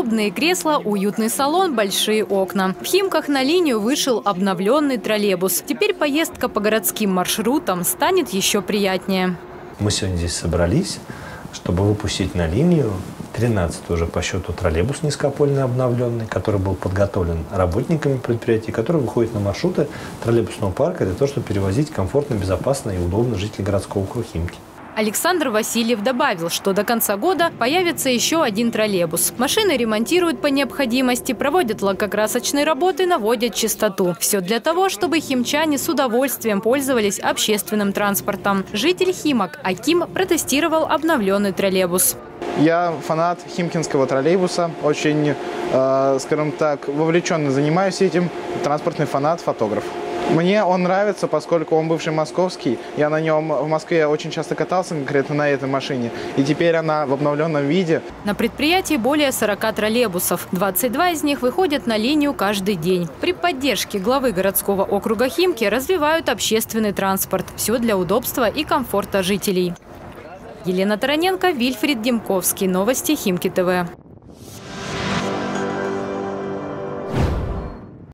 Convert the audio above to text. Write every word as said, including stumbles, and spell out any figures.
Удобные кресла, уютный салон, большие окна. В Химках на линию вышел обновленный троллейбус. Теперь поездка по городским маршрутам станет еще приятнее. Мы сегодня здесь собрались, чтобы выпустить на линию тринадцатый уже по счету троллейбус низкопольный обновленный, который был подготовлен работниками предприятия, который выходит на маршруты троллейбусного парка для того, чтобы перевозить комфортно, безопасно и удобно жителей городского округа Химки. Александр Васильев добавил, что до конца года появится еще один троллейбус. Машины ремонтируют по необходимости, проводят лакокрасочные работы, наводят чистоту. Все для того, чтобы химчане с удовольствием пользовались общественным транспортом. Житель Химок Аким протестировал обновленный троллейбус. Я фанат химкинского троллейбуса, очень, э, скажем так, вовлеченно занимаюсь этим, транспортный фанат, фотограф. Мне он нравится, поскольку он бывший московский. Я на нем в Москве очень часто катался, конкретно на этой машине. И теперь она в обновленном виде. На предприятии более сорока троллейбусов. двадцать два из них выходят на линию каждый день. При поддержке главы городского округа Химки развивают общественный транспорт. Все для удобства и комфорта жителей. Елена Тараненко, Вильфрид Демковский. Новости Химки ТВ.